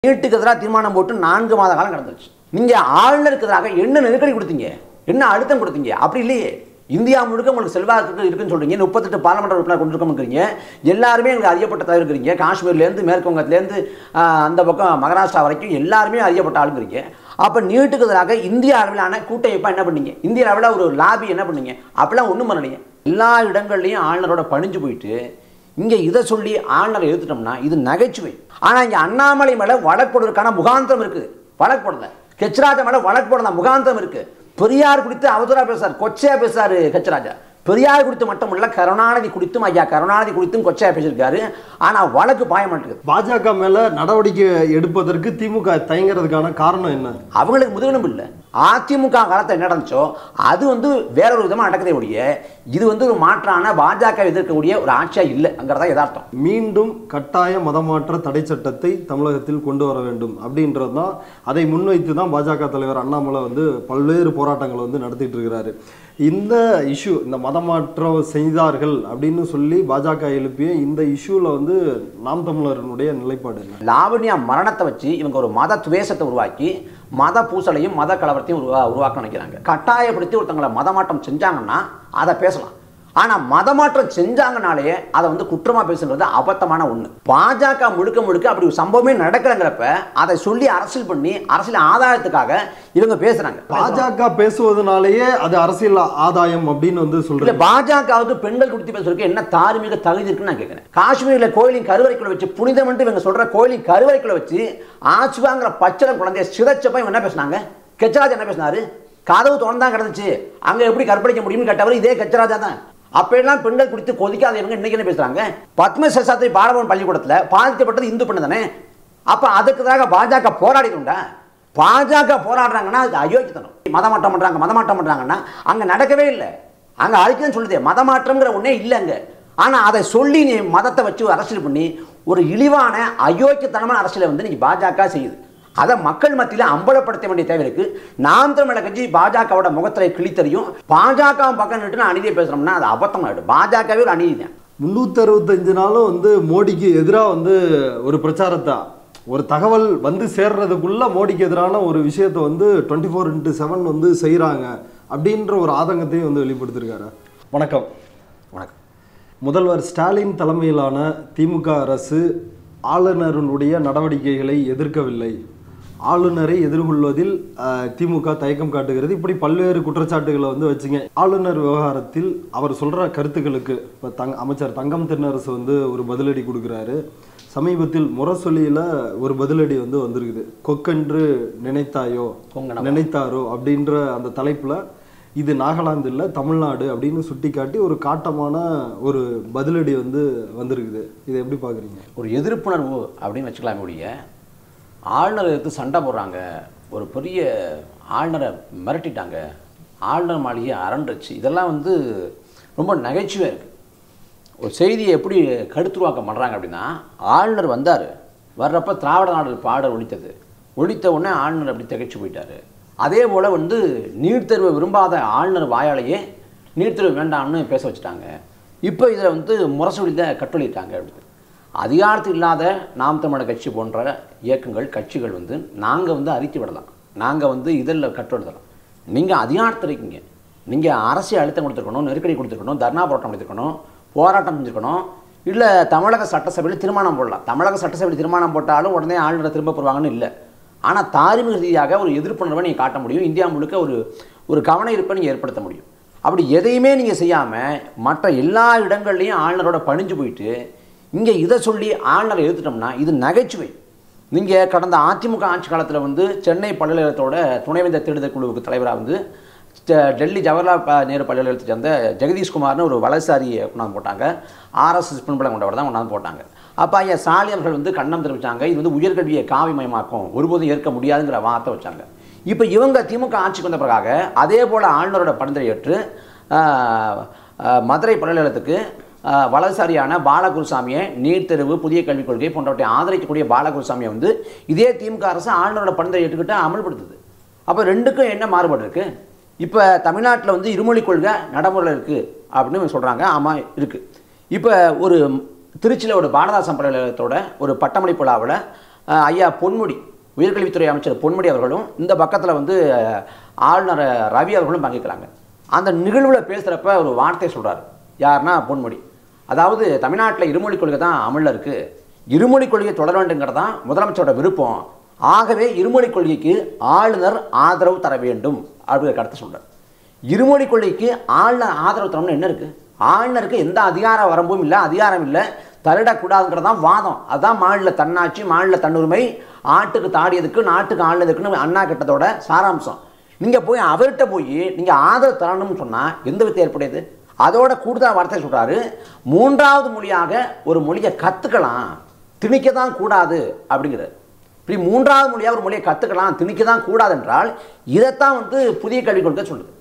நீட்டுக்கு எதிராக தீர்மானம் போட்டு 4 மாத காலம் கடந்துருச்சு. நீங்க ஆளுநருக்கு எதிராக என்ன நெருக்கடி கொடுத்தீங்க, என்ன அழுத்தம் கொடுத்தீங்க? அப்படி இல்லையே. இந்தியா முழுக்க உங்களுக்கு செல்வாக்கு இருக்குன்னு சொல்றீங்க. 38 பார்லிமெண்ட் உறுப்பினர் கொண்டிருக்கோம்ங்கிறீங்க. எல்லாருமே எங்களுக்கு அறியப்பட்ட தலைவர் இருக்கிறீங்க. காஷ்மீர்லேருந்து மேற்கு வங்கத்திலேருந்து அந்த பக்கம் மகாராஷ்டிரா வரைக்கும் எல்லாருமே அறியப்பட்ட ஆளுங்கிறீங்க. அப்போ நீட்டுக்கு எதிராக இந்திய அளவிலான கூட்டமைப்பா என்ன பண்ணீங்க? இந்திய அளவில் ஒரு லாபி என்ன பண்ணீங்க? அப்படிலாம் ஒன்றும் பண்ணலைங்க. எல்லா இடங்கள்லையும் ஆளுநரோட பணிஞ்சு போயிட்டு இங்கே இதை சொல்லி ஆளுநரை எழுத்துட்டோம்னா இது நகைச்சுவை. ஆனால் இங்கே அண்ணாமலை மேலே வழக்கு போடுவதற்கான முகாந்திரம் இருக்குது. வழக்கு போடல. ஹெச்ராஜா மேலே வழக்கு போடலாம், முகாந்திரம் இருக்குது. பெரியார் குறித்து அவதூறா பேசுறாரு, கொச்சையா பேசுறாரு ஹெச்ராஜா. பெரியார் குறித்து மட்டும் இல்ல, கருணாநிதி குறித்தும் ஐயா கருணாநிதி குறித்தும் கொச்சையா பேசியிருக்காரு. ஆனா வழக்கு பாய மாட்டேங்குது. பாஜக மேல நடவடிக்கை எடுப்பதற்கு திமுக தயங்குறதுக்கான காரணம் என்ன? அவங்களுக்கு முதுகெலும்பு இல்லை. அதிமுக காலத்தில் என்ன நடந்துச்சோ அது வேற ஒரு விதமாக நடக்கதே ஒழிய இது ஒரு மாற்றான பாஜக எதிர்க்கக்கூடிய ஒரு ஆட்சியா இல்லை அங்கிறதா யதார்த்தம். மீண்டும் கட்டாய மதமாற்ற தடை சட்டத்தை தமிழகத்தில் கொண்டு வர வேண்டும் அப்படின்றது தான். அதை முன்வைத்து தான் பாஜக தலைவர் அண்ணாமலை பல்வேறு போராட்டங்களை நடத்திட்டு இருக்கிறாரு. இந்த இஷ்யூ, இந்த மதமாற்றம் செய்தார்கள் அப்படின்னு சொல்லி பாஜக எழுப்பிய இந்த இஷ்யூல நாம் தமிழர்களுடைய நிலைப்பாடு என்ன? லாவண்யா மரணத்தை வச்சு இவங்க ஒரு மத துவேஷத்தை உருவாக்கி மத பூசலையும் மத கலவரத்தையும் உருவாக்க நினைக்கிறாங்க. கட்டாயப்படுத்தி ஒருத்தங்களை மதமாற்றம் செஞ்சாங்கன்னா அதை பேசலாம். ஆனா மதமாற்றம் செஞ்சாங்கனாலே அதை குற்றமா பேசுறது அபத்தமான ஒண்ணு. பாஜக முழுக்க முழுக்க அப்படி ஒரு சம்பவமே நடக்கலங்கிறப்ப அதை சொல்லி அரசியல் பண்ணி அரசியல் ஆதாயத்துக்காக இவங்க பேசுறாங்க. பாஜக பேசுவதனாலேயே அது அரசியல் ஆதாயம் அப்படின்னு சொல்றாங்க. பாஜகவுக்கு பெண்கள் குறித்து பேசுறதுக்கு என்ன தார்மீக தகுதி இருக்குன்னு நான் கேட்கிறேன். காஷ்மீர்ல கோயிலின் கருவறைக்குள்ள வச்சு புனிதம் என்று இவங்க சொல்ற கோயிலின் கருவறைக்குள்ள வச்சு ஆச்சுவாங்கிற பச்சளம் குழந்தைய சிதைச்சப்ப இவங்க என்ன பேசினாங்க? கெச்சராஜ் என்ன பேசினாரு? கதவு திறந்தான் கிடந்துச்சு, அங்க எப்படி கற்பழிக்க முடியும்னு கேட்டவர் இதே கெச்சராஜா தான். அப்பெல்லாம் பெண்கள் குறித்து கொதிக்காதவங்க இன்னைக்கு என்ன பேசுறாங்க? பத்மசாஸ்திரி பாலபவன் பள்ளிக்கூடத்தில் பாதிக்கப்பட்டது இந்து பெண்ணு தானே. அப்ப அதுக்குதாக பாஜக போராடிடும்டா. பாஜக போராடுறாங்கன்னா அது அயோக்கியத்தனம். மதமாற்றம் பண்றாங்கன்னா அங்க நடக்கவே இல்லை. அங்க அழிக்கன்னு சொல்லுதே, மதமாற்றம்ங்கிற ஒன்னே இல்லைங்க. ஆனா அதை சொல்லி நீ மதத்தை வச்சு அரசியல் பண்ணி ஒரு இழிவான அயோக்கியத்தனமான அரசியலை நீங்க பாஜக செய்யுது. அதை மக்கள் மத்தியில் அம்பலப்படுத்த வேண்டிய தேவை இருக்கு. நாம் தமிழர் கட்சி பாஜகவோட முகத்திரை கிழித்தறியும். பாஜக பக்கம் நின்று அநீதியை பேசுறோம்னா அது அபத்தம் ஆயிடும். பாஜகவே ஒரு அநீதி தான். 365 நாளும் மோடிக்கு எதிராக ஒரு பிரச்சாரத்தை, ஒரு தகவல் சேர்றதுக்குள்ள மோடிக்கு எதிரான ஒரு விஷயத்தை 24/7 செய்யறாங்க அப்படின்ற ஒரு ஆதங்கத்தையும் வெளிப்படுத்திருக்காரு. வணக்கம். வணக்கம். முதல்வர் ஸ்டாலின் தலைமையிலான திமுக அரசு ஆளுநருடைய நடவடிக்கைகளை எதிர்க்கவில்லை. ஆளுநரை எதிர்கொள்வதில் திமுக தயக்கம் காட்டுகிறது. இப்படி பல்வேறு குற்றச்சாட்டுகளை வச்சுங்க. ஆளுநர் விவகாரத்தில் அவர் சொல்ற கருத்துக்களுக்கு இப்போ அமைச்சர் தங்கம் தென்னரசு ஒரு பதிலடி கொடுக்குறாரு. சமீபத்தில் முரசொலியில ஒரு பதிலடி வந்திருக்குது. கொக்கென்று நினைத்தாரோ அப்படின்ற அந்த தலைப்புல இது நாகாலாந்து இல்லை தமிழ்நாடு அப்படின்னு சுட்டிக்காட்டி ஒரு காட்டமான ஒரு பதிலடி வந்திருக்குது. இதை எப்படி பார்க்குறீங்க? ஒரு எதிர்ப்புணர்வு அப்படின்னு வச்சுக்கலாமே ஒழிய ஆளுநர் எடுத்து சண்டை போடுறாங்க. ஒரு பெரிய ஆளுநரை மிரட்டிட்டாங்க, ஆளுநர் மாளிகையை அரண்டுச்சு. இதெல்லாம் ரொம்ப நகைச்சுவையாக இருக்குது. ஒரு செய்தியை எப்படி கருத்துருவாக்கம் பண்ணுறாங்க அப்படின்னா, ஆளுநர் வந்தார், வர்றப்ப திராவிட நாடு பாடல் ஒழித்த உடனே ஆளுநர் அப்படி திகைச்சு போயிட்டார். அதே போல் நீட் தேர்வை விரும்பாத ஆளுநர் வாயாலேயே நீட் தேர்வு வேண்டாம்னு பேச வச்சுட்டாங்க. இப்போ இதில் முரசொலியில் கட்டளிட்டாங்க. அப்படி அதிகாரத்தில் இல்லாத நாம் தமிழர் கட்சி போன்ற இயக்கங்கள் கட்சிகள் நாங்கள் அறிக்கை விடலாம், நாங்கள் இதில் கட்டுழுதலாம். நீங்கள் அதிகாரத்தில் இருக்கீங்க, நீங்கள் அரசியல் அழுத்தம் கொடுத்துருக்கணும், நெருக்கடி கொடுத்துருக்கணும், தர்ணா போராட்டம் எடுத்துருக்கணும், போராட்டம் செஞ்சுருக்கணும். இல்லை தமிழக சட்டசபையில் தீர்மானம் போடலாம். தமிழக சட்டசபையில் தீர்மானம் போட்டாலும் உடனே ஆளுநரை திரும்ப போடுவாங்கன்னு இல்லை. ஆனால் தார்மீக ரீதியாக ஒரு எதிர்ப்புணர்வை நீங்கள் காட்ட முடியும். இந்தியா முழுக்க ஒரு கவன இருப்பை நீங்கள் ஏற்படுத்த முடியும். அப்படி எதையுமே நீங்கள் செய்யாமல் மற்ற எல்லா இடங்கள்லையும் ஆளுநரோட பணிஞ்சு போயிட்டு இங்கே இதை சொல்லி ஆளுநரை எழுத்துட்டோம்னா இது நகைச்சுவை. நீங்கள் கடந்த அதிமுக ஆட்சி காலத்தில் சென்னை பல்கலைக்கழகத்தோட துணைவேந்தர் தேடுதல் குழுவுக்கு தலைவராக டெல்லி ஜவஹர்லால் நேரு பல்கலைக்கழகத்தை சேர்ந்த ஜெகதீஷ்குமார்னு ஒரு வலதுசாரியை கொண்டாந்து போட்டாங்க. ஆர்எஸ்எஸ் பின்புலம் கொண்டவர் தான் கொண்டாந்து போட்டாங்க. அப்போ ஐயா ஸ்டாலின் அவர்கள் கண்ணம் தெரிவித்தாங்க, இது உயர்கல்வியை காவிமயமாக்கும், ஒருபோதும் ஏற்க முடியாதுங்கிற வார்த்தை வச்சாங்க. இப்போ இவங்க திமுக ஆட்சிக்கு வந்த பிறகாக அதே போல் ஆளுநரோட பரிந்துரை ஏற்று மதுரை பல்கலைக்கழகத்துக்கு வலதுசாரியான பாலகுருசாமியை நீட் தேர்வு, புதிய கல்விக் கொள்கை போன்றவற்றை ஆதரிக்கக்கூடிய பாலகுருசாமியை இதே திமுக அரசு ஆளுநரோட பரிந்துரை ஏற்றுக்கிட்டு அமல்படுத்துது. அப்போ ரெண்டுக்கும் என்ன மாறுபாடு இருக்குது? இப்போ தமிழ்நாட்டில் இருமொழி கொள்கை நடைமுறையில் இருக்குது அப்படின்னு சொல்கிறாங்க. ஆமாம் இருக்குது. இப்போ ஒரு திருச்சியில் ஒரு பாரதாசம் பல்கலைக்கழகத்தோட ஒரு பட்டமளிப்பு விழாவில் ஐயா பொன்முடி உயர்கல்வித்துறை அமைச்சர் பொன்முடி அவர்களும் இந்த பக்கத்தில் வந்து ஆளுநர் ரவி அவர்களும் பங்கேற்கிறாங்க. அந்த நிகழ்வில் பேசுகிறப்ப ஒரு வார்த்தை சொல்கிறார். யாருன்னா பொன்முடி. அதாவது தமிழ்நாட்டில் இருமொழிக் கொள்கை தான் அமலில் இருக்குது, இருமொழிக் கொள்கையை தொடர வேண்டுங்கிறது தான் முதலமைச்சரோட விருப்பம், ஆகவே இருமொழிக் கொள்கைக்கு ஆளுநர் ஆதரவு தர வேண்டும் அப்படிங்கிற கருத்தை சொல்கிறார். இருமொழிக் கொள்கைக்கு ஆளுநர் ஆதரவு தரணும்னு என்ன இருக்குது? ஆளுநருக்கு எந்த அதிகார வரம்பும் இல்லை, அதிகாரம் இல்லை, தள்ளிடக்கூடாதுங்கிறது தான் வாதம். அதுதான் மாநில தன்னாட்சி, மாநில தன்னுரிமை, ஆட்டுக்கு தாடியதுக்கு நாட்டுக்கு ஆளுநதுக்குன்னு அண்ணா கிட்டத்தோட சாராம்சம். நீங்கள் போய் அவர்கிட்ட போய் நீங்கள் ஆதரவு தரணும்னு சொன்னால் எந்த விதத்தை ஏற்படுது? அதோட கூடுதல் வார்த்தை சொல்கிறாரு, மூன்றாவது மொழியாக ஒரு மொழியை கற்றுக்கலாம், திணிக்க தான் கூடாது அப்படிங்கிறார். இப்படி மூன்றாவது மொழியாக ஒரு மொழியை கற்றுக்கலாம், திணிக்க தான் கூடாது என்றால் இதைத்தான் வந்து புதிய கல்விக் கொள்கை சொல்லுது.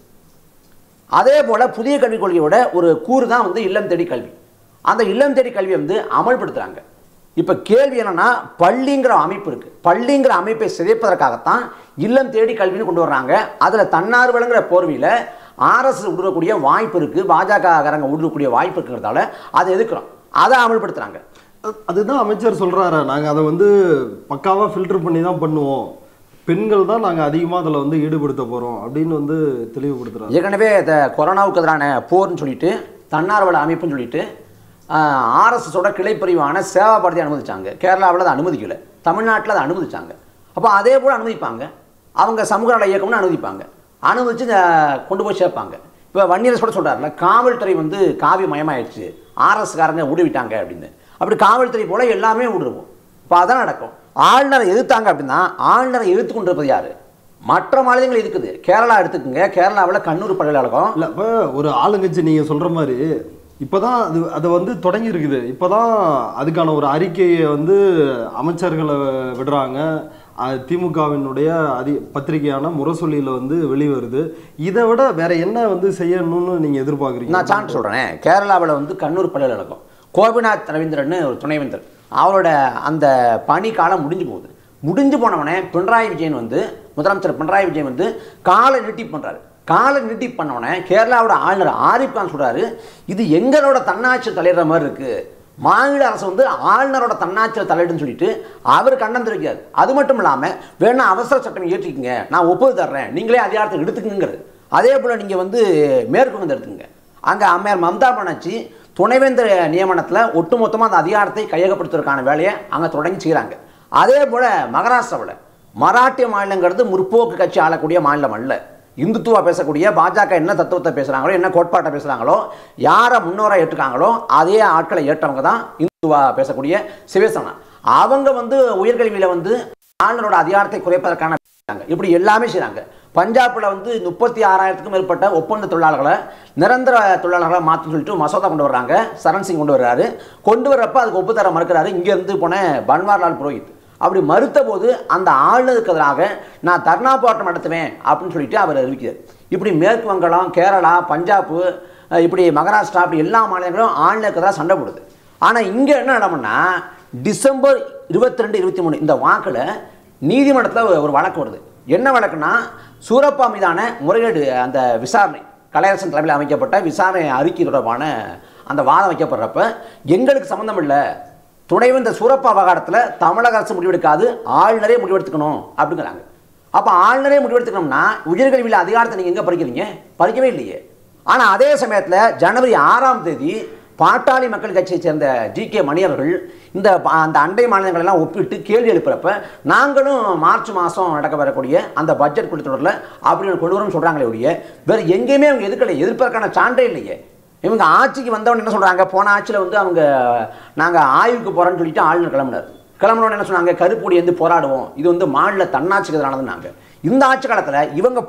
அதே போல் புதிய கல்விக் கொள்கையோட ஒரு கூறு தான் வந்து இல்லம் தேடி கல்வி. அந்த இல்லம் தேடி கல்வியை வந்து அமல்படுத்துகிறாங்க. இப்போ கேள்வி என்னன்னா, பள்ளிங்கிற அமைப்பு இருக்குது, பள்ளிங்கிற அமைப்பை சிதைப்பதற்காகத்தான் இல்லம் தேடி கல்வின்னு கொண்டு வர்றாங்க. அதில் தன்னார்வலங்கிற போர்வையில் ஆர்எஸ் ஊடுருவக்கூடிய வாய்ப்பு இருக்குது, பாஜகக்காரங்க ஊடுருவக்கூடிய வாய்ப்பு இருக்குங்கிறதால அதை எதிர்க்கிறோம், அதை அமல்படுத்துகிறாங்க. அதுதான் அமைச்சர் சொல்கிறாரு, நாங்கள் அதை வந்து பக்காவாக ஃபில்டர் பண்ணி தான் பண்ணுவோம், பெண்கள் தான் நாங்கள் அதிகமாக அதில் வந்து ஈடுபடுத்த போகிறோம் அப்படின்னு வந்து தெளிவுபடுத்துகிறாங்க. ஏற்கனவே இந்த கொரோனாவுக்கு எதிரான போர்னு சொல்லிட்டு தன்னார்வல அமைப்புன்னு சொல்லிட்டு ஆர்எஸ்எஸோட கிளைப்பிரிவான சேவா பாரதி அனுமதிச்சாங்க. கேரளாவில் அதை அனுமதிக்கலை, தமிழ்நாட்டில் அதை அனுமதிச்சாங்க. அப்போ அதே போல் அனுமதிப்பாங்க, அவங்க சமூக நல இயக்கம்னு அனுமதிப்பாங்க, அனுமதிச்சு கொண்டு போய் சேர்ப்பாங்க. இப்போ வன்னியரசு கூட சொல்கிறாருல, காவல்துறை வந்து காவி மயமாயிடுச்சு, ஆர்எஸ்காரங்க ஊடுவிட்டாங்க அப்படின்னு. அப்படி காவல்துறை போல் எல்லாமே ஊடுருவோம். இப்போ அதான் நடக்கும். ஆளுநரை எதிர்த்தாங்க அப்படின்னா ஆளுநரை எதிர்த்து கொண்டு இருப்பது யார்? மற்ற மாநிலங்கள் இருக்குது. கேரளா எடுத்துக்கோங்க, கேரளாவில் கண்ணூர் பல்கலைக்கழகம் இல்லை. இப்போ ஒரு ஆளுங்கட்சி நீங்கள் சொல்கிற மாதிரி இப்போ தான் அதை வந்து தொடங்கி இருக்குது. இப்போ தான் அதுக்கான ஒரு அறிக்கையை வந்து அமைச்சர்களை விடுறாங்க. திமுகவினுடைய பத்திரிகையான முரசொலியில் வந்து வெளிவருது. இதை விட வேற என்ன வந்து செய்யணும்னு நீங்கள் எதிர்பார்க்குறீங்க? நான் சான்று சொல்கிறேன். கேரளாவில் வந்து கண்ணூர் பல்கலைக்கழகம் கோபிநாத் ரவீந்திரன் ஒரு துணைவேந்தர், அவரோட அந்த பணி காலம் முடிஞ்சு போகுது. முடிஞ்சு போனவனே பினராயி விஜயன் வந்து முதலமைச்சர் பினராயி விஜயன் வந்து காலை நீட்டிப்பு பண்ணுறாரு. காலை நீட்டிப்பு பண்ணவனே கேரளாவோட ஆளுநர் ஆரிஃப் கான் சொல்கிறாரு, இது எங்களோட தன்னாட்சி தலையிடுற மாதிரி இருக்குது, மாநில அரசு வந்து ஆளுநரோட தன்னாட்சியில் தலையிடுன்னு சொல்லிட்டு அவர் கண்ணம் தெரிவிக்காது. அது மட்டும் இல்லாமல் வேணா அவசர சட்டம் இயற்றிக்குங்க, நான் ஒப்புதல் தர்றேன், நீங்களே அதிகாரத்தை எடுத்துக்குங்கிறது. அதே போல் நீங்கள் வந்து மேற்கு வந்து எடுத்துங்க. அங்கே அம்மையார் மம்தா பானர்ஜி துணைவேந்தர் நியமனத்தில் ஒட்டுமொத்தமாக அந்த அதிகாரத்தை கையகப்படுத்துவதற்கான வேலையை அங்கே தொடங்கி செய்கிறாங்க. அதே போல் மகாராஷ்டிராவில் மராட்டிய மாநிலங்கிறது முற்போக்கு கட்சி ஆளக்கூடிய மாநிலம் அல்ல. இந்துத்துவா பேசக்கூடிய பாஜக என்ன தத்துவத்தை பேசுகிறாங்களோ, என்ன கோட்பாட்டை பேசுகிறாங்களோ, யாரை முன்னோராக ஏற்றுக்காங்களோ அதே ஆட்களை ஏற்றவங்க தான் இந்துத்துவா பேசக்கூடிய சிவசேனா. அவங்க வந்து உயர்கல்வியில் வந்து ஆளுநரோட அதிகாரத்தை குறைப்பதற்கான இப்படி எல்லாமே செய்கிறாங்க. பஞ்சாபில் வந்து 36,000க்கும் மேற்பட்ட ஒப்பந்த தொழிலாளர்களை நிரந்தர தொழிலாளர்களை மாற்றி சொல்லிட்டு மசோதா கொண்டு வர்றாங்க. சரண் சிங் கொண்டு வர்றாரு. கொண்டு வர்றப்ப அதுக்கு ஒப்பு தர மறுக்கிறாரு இங்கேருந்து போன பன்வாரிலால் புரோஹித். அப்படி மறுத்த போது அந்த ஆளுநருக்கு எதிராக நான் தர்ணா போராட்டம் நடத்துவேன் அப்படின்னு சொல்லிட்டு அவர் அறிவிக்கிறார். இப்படி மேற்கு வங்காளம், கேரளா, பஞ்சாப், இப்படி மகாராஷ்டிரா, அப்படி எல்லா மாநிலங்களும் ஆளுநருக்கு எதிராக சண்டை போடுது. ஆனால் இங்கே என்ன நடக்கும்னா டிசம்பர் 22, 23 இந்த வாக்கில் நீதிமன்றத்தில் ஒரு வழக்கு வருது. என்ன வழக்குன்னா சூரப்பா மீதான முறைகேடு அந்த விசாரணை, கலையரசன் தலைமையில் அமைக்கப்பட்ட விசாரணை அறிக்கை தொடர்பான அந்த வாதம் வைக்கப்படுறப்ப எங்களுக்கு சம்மந்தம் இல்லை, துணைவேந்தர் சூரப்பா விவகாரத்தில் தமிழக அரசு முடிவெடுக்காது, ஆளுநரே முடிவெடுத்துக்கணும் அப்படிங்கிறாங்க. அப்போ ஆளுநரே முடிவெடுத்துக்கணும்னா உயர்கல்வியில் அதிகாரத்தை நீங்கள் எங்கே பறிக்கிறீங்க? பறிக்கவே இல்லையே. ஆனால் அதே சமயத்தில் ஜனவரி 6ஆம் தேதி பாட்டாளி மக்கள் கட்சியை சேர்ந்த ஜி.கே. மணி அவர்கள் அந்த அண்டை மாநிலங்களெல்லாம் ஒப்பிட்டு கேள்வி எழுப்புறப்ப நாங்களும் மார்ச் மாதம் நடக்க வரக்கூடிய அந்த பட்ஜெட் கூட்டத்தொடரில் அப்படி கொண்டு வரோம்னு சொல்கிறாங்களே ஒழிய வேறு எங்கேயுமே அவங்க எதிர்ப்பதற்கான சான்றே இல்லையே. இவங்க ஆட்சிக்கு வந்தவங்க என்ன சொல்கிறாங்க, போன ஆட்சியில் வந்து அவங்க நாங்கள் ஆய்வுக்கு போகிறோன்னு சொல்லிட்டு ஆளுநர் கிளம்பினோன்னு என்ன சொன்னாங்க, கருப்பொடி வந்து போராடுவோம், இது வந்து மாநில தன்னாட்சிக்கு எதிரானதுன்னாங்க. இந்த ஆட்சி காலத்தில் இவங்க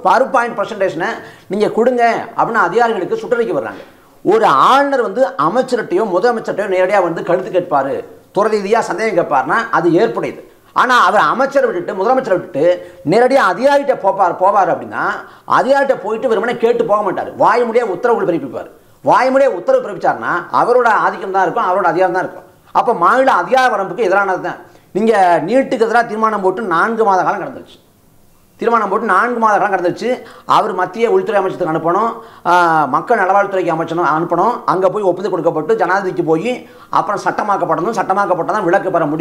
10% நீங்கள் கொடுங்க அப்படின்னு அதிகாரிகளுக்கு சுற்றறிக்கை வர்றாங்க. ஒரு ஆளுநர் வந்து அமைச்சர்கிட்டையோ முதலமைச்சர்கிட்டையோ நேரடியாக வந்து கருத்து கேட்பார், துறை ரீதியாக சந்தேகம் கேட்பார்னா அது ஏற்புடையது. ஆனால் அவர் அமைச்சரை விட்டுட்டு முதலமைச்சரை விட்டுட்டு நேரடியாக அதிகாரிகிட்ட போவார் அப்படின்னா அதிகாரிகிட்ட போயிட்டு வெறுமனே கேட்டு போக மாட்டார், வாய்மொழியாக உத்தரவுகள் பிறப்பிப்பார். வாய்மொழியாக உத்தரவு பிறப்பிச்சார்னா அவரோட ஆதிக்கம் தான் இருக்கும், அவரோட அதிகாரம் தான் இருக்கும். அப்போ மாநில அதிகார வரம்புக்கு எதிரானது தான். நீங்கள் நீட்டுக்கு எதிராக தீர்மானம் போட்டு 4 மாத காலம் கடந்துருச்சு. தீர்மானம் போட்டு 4 மாத காலம் கடந்துச்சு. அவர் மத்திய உள்துறை அமைச்சருக்கு அனுப்பணும், மக்கள் நலவாழ்வுத்துறைக்கு அனுப்பணும், அங்கே போய் ஒப்புதல் கொடுக்கப்பட்டு ஜனாதிபதிக்கு போய் அப்புறம் சட்டமாக்கப்பட்டதும் சட்டமாக்கப்பட்டதான் விலக்கு பெற முடியும்.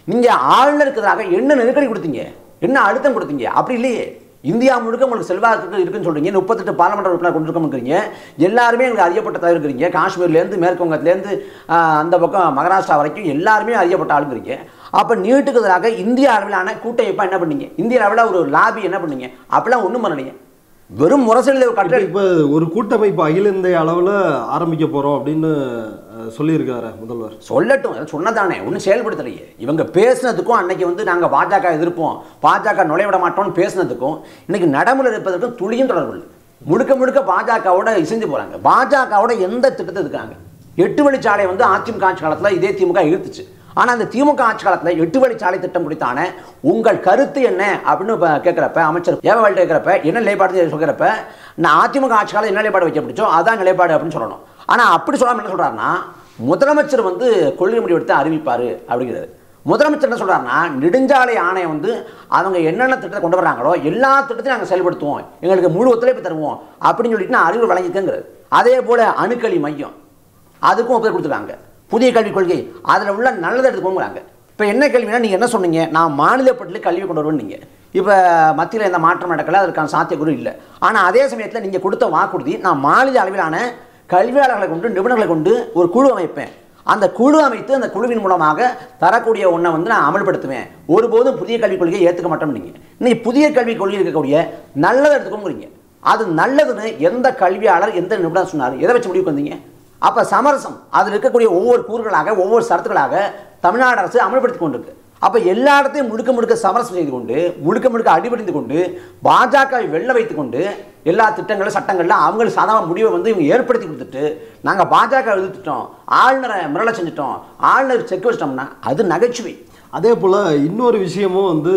நீங்கள் ஆளுநருக்கு எதிராக என்ன நெருக்கடி கொடுத்தீங்க, என்ன அழுத்தம் கொடுத்தீங்க? அப்படி இல்லையே. இந்தியா முழுக்க உங்களுக்கு செல்வாக்கு இருக்குன்னு சொல்றீங்க, 38 பார்லமெண்ட் உறுப்பினர் கொண்டிருக்கோம்ங்கிறீங்க, எல்லாருமே எங்களுக்கு அறியப்பட்ட தலைவர் இருக்கிறீங்க, காஷ்மீர்லேருந்து மேற்கு வங்கத்திலேருந்து அந்த பக்கம் மகாராஷ்டிரா வரைக்கும் எல்லாருமே அறியப்பட்ட ஆளுங்கிறீங்க. அப்போ நீட்டுக்கு எதிராக இந்திய அளவிலான கூட்டமைப்பாக என்ன பண்ணீங்க, இந்திய அளவில் ஒரு லாபி என்ன பண்ணீங்க? அப்படிலாம் ஒன்றும் பண்ணலைங்க. வெறும் முரசொலியில் ஒரு கட்டளை. இப்போ ஒரு கூட்டமைப்பு அகில இந்திய அளவில் ஆரம்பிக்க போகிறோம் அப்படின்னு சொல்லியிருக்காரு முதல்வர். சொல்லட்டும், சொன்னதானே, ஒன்றும் செயல்படுத்தலையே. இவங்க பேசுனதுக்கும் அன்னைக்கு வந்து நாங்கள் பாஜக எதிர்ப்போம், பாஜக நுழைவிட மாட்டோம்னு பேசுனதுக்கும் இன்னைக்கு நடைமுறை இருப்பதற்கும் துளியும் தொடர்பு இல்லை. முழுக்க முழுக்க பாஜகவோட இசைந்து போகிறாங்க. பாஜகவோட எந்த திட்டத்தை இருக்காங்க? 8 வழிச்சாலை வந்து அதிமுக ஆட்சி காலத்தில் இதே திமுக இழுத்துச்சு. ஆனால் அந்த திமுக ஆட்சி காலத்தில் 8 வழிச்சாலை திட்டம் குறித்தான உங்கள் கருத்து என்ன அப்படின்னு கேட்குறப்ப, அமைச்சர் ஏவவாள் கேட்குறப்ப என்ன நிலைப்பாடு சொல்கிறப்ப, நான் அதிமுக ஆட்சி காலம் என்ன நிலைப்பாடு வைக்க பிடிச்சோ அதான் நிலைப்பாடு அப்படின்னு சொல்லணும். ஆனால் அப்படி சொல்லாமல் என்ன சொல்கிறாருன்னா, முதலமைச்சர் வந்து கொள்கை முடிவெடுத்து அறிவிப்பார் அப்படிங்கிறாரு. முதலமைச்சர் என்ன சொல்கிறாருன்னா, நெடுஞ்சாலை ஆணையம் வந்து அவங்க என்னென்ன திட்டத்தை கொண்டு வர்றாங்களோ எல்லா திட்டத்தையும் நாங்கள் செயல்படுத்துவோம், எங்களுக்கு முழு ஒத்துழைப்பு தருவோம் அப்படின்னு சொல்லிட்டு நான் அறிவு வழங்கிக்கங்கிறாரு. அதே போல் அணுக்கழி மையம் அதுக்கும் ஒப்புதல் கொடுத்துருக்காங்க. புதிய கல்விக் கொள்கை அதில் உள்ள நல்லதை எடுத்துக்கோங்கிறாங்க. இப்போ என்ன கேள்வினா, நீங்கள் என்ன சொன்னீங்க, நான் மாநில பட்டியலில் கல்வி கொண்டு வருவேன். நீங்கள் இப்போ மத்தியில் எந்த மாற்றம் நடக்கல, அதற்கான சாத்தியக்கூறு இல்லை. ஆனால் அதே சமயத்தில் நீங்கள் கொடுத்த வாக்குறுதி, நான் மாநில அளவிலான கல்வியாளர்களை கொண்டு நிபுணர்களை கொண்டு ஒரு குழு அமைப்பேன், அந்த குழு அமைத்து அந்த குழுவின் மூலமாக தரக்கூடிய ஒன்றை வந்து நான் அமல்படுத்துவேன், ஒருபோதும் புதிய கல்விக் கொள்கையை ஏற்றுக்க மாட்டோம். நீங்கள் இன்னைக்கு புதிய கல்விக் கொள்கை இருக்கக்கூடிய நல்லதை எடுத்துக்கோங்கிறீங்க. அது நல்லதுன்னு எந்த கல்வியாளர் எந்த நிபுணர் சொன்னார்? எதை வச்சு முடிவுக்கு வந்தீங்க? அப்போ சமரசம் அதில் இருக்கக்கூடிய ஒவ்வொரு கூறுகளாக ஒவ்வொரு சரத்துகளாக தமிழ்நாடு அரசு அமல்படுத்தி கொண்டிருக்கு. அப்போ எல்லா இடத்தையும் முழுக்க முழுக்க சமரசம் செய்து கொண்டு முழுக்க முழுக்க அடிபடிந்து கொண்டு பாஜகவை வெல்ல வைத்து கொண்டு எல்லா திட்டங்களும் சட்டங்கள்லாம் அவங்களுக்கு சாதாரண முடிவை வந்து இவங்க ஏற்படுத்தி கொடுத்துட்டு நாங்கள் பாஜக எதிர்த்துட்டோம், ஆளுநரை மிரள செஞ்சுட்டோம், ஆளுநர் செக் வச்சிட்டோம்னா அது நகைச்சுவை. அதே போல் இன்னொரு விஷயமும் வந்து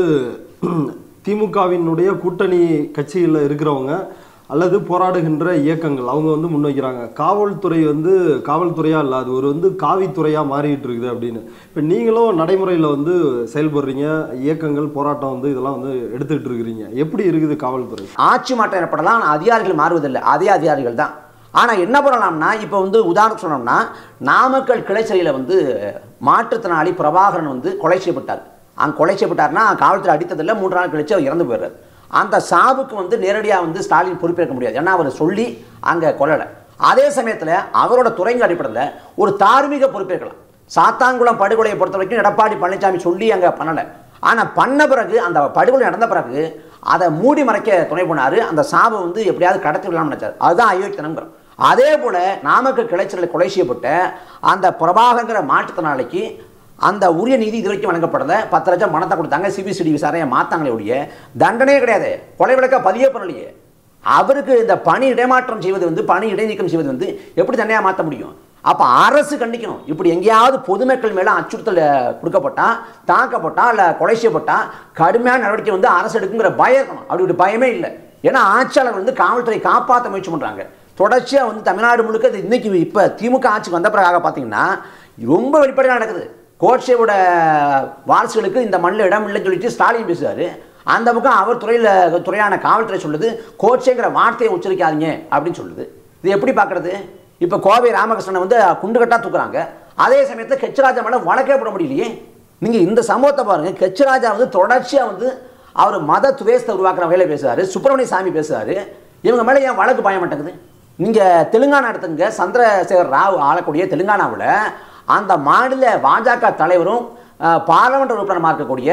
திமுகவினுடைய கூட்டணி கட்சியில் இருக்கிறவங்க அல்லது போராடுகின்ற இயக்கங்கள் அவங்க வந்து முன்வைக்கிறாங்க, காவல்துறை வந்து காவல்துறையாக இல்லை, அது ஒரு வந்து காவித்துறையாக மாறிட்டு இருக்குது அப்படின்னு. இப்போ நீங்களும் நடைமுறையில் வந்து செயல்படுறீங்க, இயக்கங்கள் போராட்டம் வந்து இதெல்லாம் வந்து எடுத்துக்கிட்டு இருக்கிறீங்க, எப்படி இருக்குது காவல்துறை? ஆட்சி மாற்றம் ஏற்படலாம், அதிகாரிகள் மாறுவதில்லை, அதே அதிகாரிகள் தான். ஆனால் என்ன பண்ணலாம்னா, இப்போ வந்து உதாரணம் சொன்னோம்னா, நாமக்கல் கிளை சிறையில் வந்து மாற்றுத்திறனாளி பிரபாகரன் வந்து கொலை செய்யப்பட்டார். அங்கே கொலை செய்யப்பட்டார்னா காவல்துறை அடித்ததில்லை, 3 நாள் கழிச்சு அவர் இறந்து போயிடுறாரு. அந்த சாவுக்கு வந்து நேரடியாக வந்து ஸ்டாலின் பொறுப்பேற்க முடியாது, ஏன்னா அவர் சொல்லி அங்கே கொல்லலை. அதே சமயத்தில் அவரோட துறைங்க அடிப்படையில் ஒரு தார்மீக பொறுப்பேற்கலாம். சாத்தான்குளம் படுகொலையை பொறுத்த வரைக்கும் எடப்பாடி பழனிசாமி சொல்லி அங்கே பண்ணலை. ஆனால் பண்ண பிறகு அந்த படுகொலை நடந்த பிறகு அதை மூடி மறைக்க துணை போனார், அந்த சாவை வந்து எப்படியாவது கடத்தி விடலாம்னு நினைச்சார். அதுதான் அயோக்கியத்தனங்கிறோம். அதே போல் நாமக்கல் கிளைச்சலில் கொலை செய்யப்பட்ட அந்த பிரபாகங்கிற மாற்றுத்திறனாளிக்கு அந்த உரிய நீதி இது வரைக்கும் வழங்கப்படலை. 10 லட்சம் பணத்தை கொடுத்தாங்க, சிபிசிடி விசாரணையை மாற்றாங்களே ஒழிய தண்டனையே கிடையாது, கொலை விளக்க பதிவே பண்ணலையே. அவருக்கு இந்த பணி இடைமாற்றம் செய்வது வந்து பணி இடைநீக்கம் செய்வது வந்து எப்படி தண்டனையாக மாற்ற முடியும்? அப்போ அரசு கண்டிக்கணும். இப்படி எங்கேயாவது பொதுமக்கள் மேலே அச்சுறுத்தல் கொடுக்கப்பட்டா, தாக்கப்பட்டா, இல்லை கொலை செய்யப்பட்டா கடுமையான நடவடிக்கை வந்து அரசு எடுக்குங்கிற பயம் இருக்கணும். அப்படி பயமே இல்லை. ஏன்னா ஆட்சியாளர் வந்து காவல்துறை காப்பாற்ற முயற்சி பண்ணுறாங்க. தொடர்ச்சியாக வந்து தமிழ்நாடு முழுக்க இன்னைக்கு இப்போ திமுக ஆட்சிக்கு வந்த பிறகு பார்த்தீங்கன்னா ரொம்ப வெளிப்படையாக நடக்குது. கோட்சேவோட வாரிசுகளுக்கு இந்த மண்ணில் இடம் இல்லைன்னு சொல்லிட்டு ஸ்டாலின் பேசுவார். அந்த பக்கம் அவர் துறையான காவல்துறை சொல்லுது கோட்சேங்கிற வார்த்தையை உச்சரிக்காதீங்க அப்படின்னு சொல்லுது. இது எப்படி பார்க்குறது? இப்போ கோவை ராமகிருஷ்ணனை வந்து குண்டுகட்டாக தூக்குறாங்க, அதே சமயத்தில் கெச்சராஜா மேலே வழக்கே போட முடியலையே. நீங்கள் இந்த சம்பவத்தை பாருங்கள். கெச்சராஜா வந்து தொடர்ச்சியாக வந்து அவர் மத துவேஷத்தை உருவாக்குற வகையில் பேசுவார், சுப்பிரமணிய சாமி பேசுவார். இவங்க மேலே ஏன் வழக்கு பாய மாட்டேங்குது? நீங்கள் தெலுங்கானா எடுத்துங்க, சந்திரசேகர் ராவ் ஆளக்கூடிய தெலுங்கானாவில் அந்த மாநில பாஜக தலைவரும் பார்லமெண்ட் உறுப்பினராக இருக்கக்கூடிய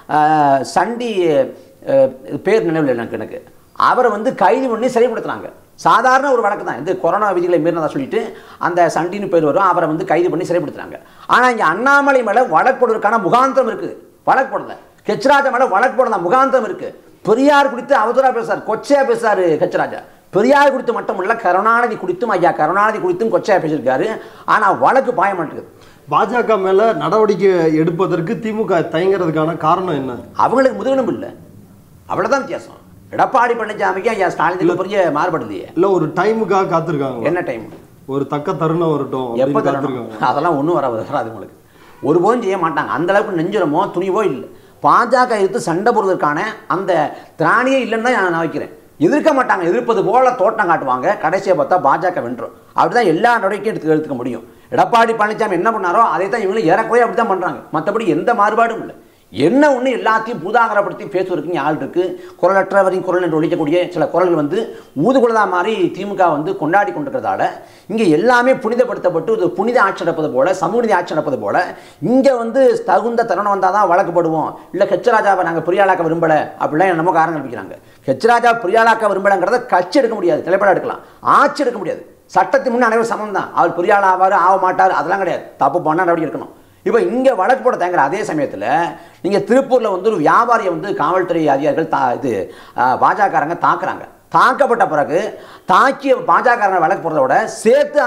சண்டி பேர் நினைவில் எனக்கு அவரை வந்து கைது பண்ணி சிறைப்படுத்துறாங்க. சாதாரண ஒரு வழக்கு தான், இந்த கொரோனா விதிகளை மீறினதாக சொல்லிட்டு அந்த சண்டின்னு பேர் வரும், அவரை வந்து கைது பண்ணி சிறைப்படுத்துறாங்க. ஆனால் இங்கே அண்ணாமலை மேலே வழக்கு போடுவதற்கான முகாந்திரம் இருக்குது, வழக்கு போடல. கெச்சராஜா மேலே வழக்கு போடலாம், முகாந்திரம் இருக்குது. பெரியார் குறித்து அவதூறாக பேசுறார், கொச்சையா பேசுறாரு கெச்சராஜா. பெரியார் குறித்து மட்டும் இல்லை, கருணாநிதி குறித்தும் ஐயா கருணாநிதி குறித்தும் கொச்சையா பேசியிருக்காரு. ஆனால் வழக்கு பாய மாட்டேங்குது. பாஜக மேல நடவடிக்கை எடுப்பதற்கு திமுக தயங்குறதுக்கான காரணம் என்ன? அவங்களுக்கு முதுகெலும்பு இல்லை, அவ்வளவுதான் வித்தியாசம். எடப்பாடி பழனிசாமிக்கு ஐயா ஸ்டாலின் பெரிய மாறுபடுது. இல்லை, ஒரு டைமுக்காக காத்திருக்காங்க. என்ன டைம்? ஒரு தக்க தருணம் வரட்டும். எப்போ தருணம்? அதெல்லாம் ஒன்றும் வராது உங்களுக்கு. ஒருபோதும் செய்ய மாட்டாங்க. அந்த அளவுக்கு நெஞ்சுரமோ துணிவோ இல்லை. பாஜக எதிர்த்து சண்டை போடுவதற்கான அந்த திராணியே இல்லைன்னு தான் நான் வைக்கிறேன். எதிர்க்க மாட்டாங்க, எதிர்ப்பது போல தோட்டம் காட்டுவாங்க, கடைசியை பார்த்தா பாஜக வென்றோம். அப்படிதான் எல்லா நடவடிக்கையும் எடுத்துக்க முடியும். எடப்பாடி பழனிசாமி என்ன பண்ணாரோ அதை தான் இவங்களும் ஏறக்குறைய அப்படி தான் பண்ணுறாங்க. மற்றபடி எந்த மாறுபாடும் இல்லை. என்ன ஒன்று எல்லாத்தையும் பூதாகரப்படுத்தி பேசுவதற்கு ஆள் இருக்கு. குரலற்றவரையும் குரல் என்று ஒழிக்கக்கூடிய சில குரல்கள் வந்து ஊதுகுலதா மாதிரி திமுக வந்து கொண்டாடி கொண்டிருக்கிறதால இங்கே எல்லாமே புனிதப்படுத்தப்பட்டு ஒரு புனித ஆட்சி நடப்பது போல, சமூக நீதி ஆட்சி நடப்பது போல இங்கே வந்து தகுந்த தருணம் வந்தால் தான் வழக்குப்படுவோம், இல்லை ஹெச்ராஜாவை நாங்கள் பொறியாளாக்க விரும்பலை அப்படிலாம் என்னமோ காரணம் கல்பிக்கிறாங்க. ஹெச்ராஜா பொறியாளாக்க விரும்பலைங்கிறத கட்சி எடுக்க முடியாது, திரைப்படம் எடுக்கலாம், ஆட்சி எடுக்க முடியாது. சட்டத்தின் முன்னே அனைவரும் சமம் தான். அவர் பொறியாளர் ஆவார் ஆக மாட்டார் அதெல்லாம் கிடையாது. தப்பு பண்ணால் நடவடிக்கை எடுக்கணும். இப்போ இங்கே வழக்கு போட தேங்குற அதே சமயத்தில் நீங்கள் திருப்பூரில் வந்து ஒரு வியாபாரியை வந்து காவல்துறை அதிகாரிகள் பாஜகக்காரங்க தாக்குறாங்க. தாக்கப்பட்ட பிறகு தாக்கிய பாஜகக்காரங்க வழக்கு போடுறத விட சேர்த்து